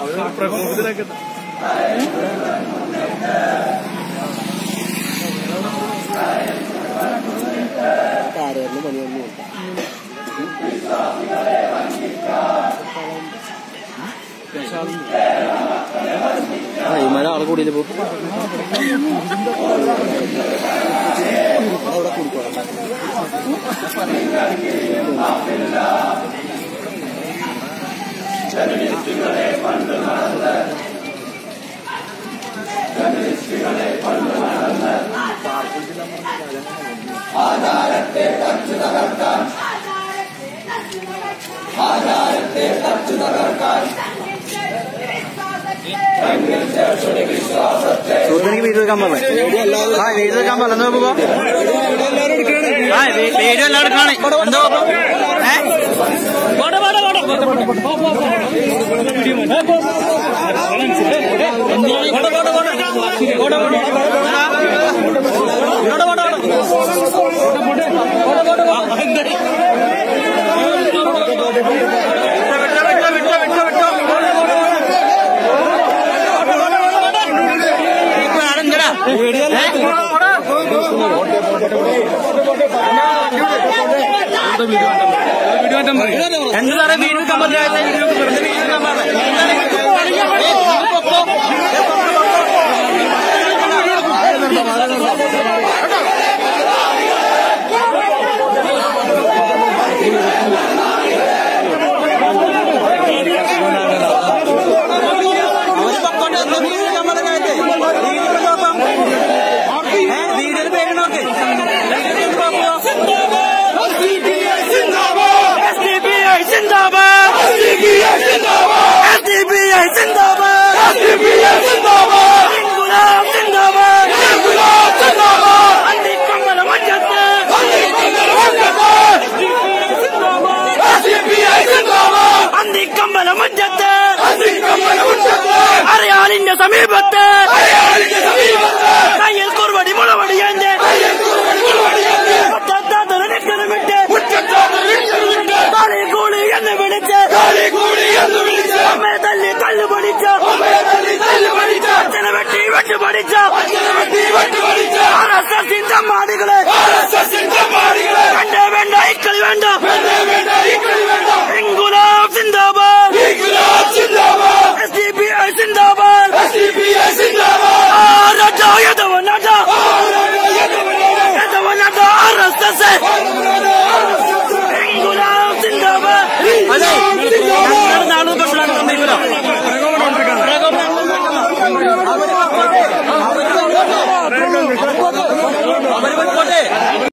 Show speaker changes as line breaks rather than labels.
പ്രകോപത്തിലൊക്കെ
ആരായിരുന്നു പണിയൊന്നും ഈ മഴ ആളെ കൂടിയില്ല പോകും അവിടെ കുടിക്കണം
ആചാരത്തെ തച്ചു തകർക്കാൻ
സുഹൃത്തിനെനിക്ക് വീഡിയോ എടുക്കാൻ പോലെ വീഡിയോ എടുക്കാൻ പോലെ എന്താ നോക്കുമ്പോ വീഡിയോ എല്ലാം എടുക്കണേ എന്തോ എന്താണ് വീഡിയോ എടുക്കാൻ പറ്റാത്ത വീഡിയോയിൽ പേര് നോക്ക് അറിയാളിന്റെ സമീപത്ത് കയ്യിൽ കുറുവടി മുളവടിയാന്റെ കൂളി എന്ന് വിളിച്ച് അമ്മേ തല്ലി തല്ലു പഠിച്ച അച്ഛനെ വെട്ടി വെട്ടി പഠിച്ച RSS മാടികളെ വേണ്ട വേണ്ട ഇക്കളി വേണ്ട ഇൻകുലാബ് സിന്ദാബാദ് SDPI സിന്ദാബാദ് യദവനട RSS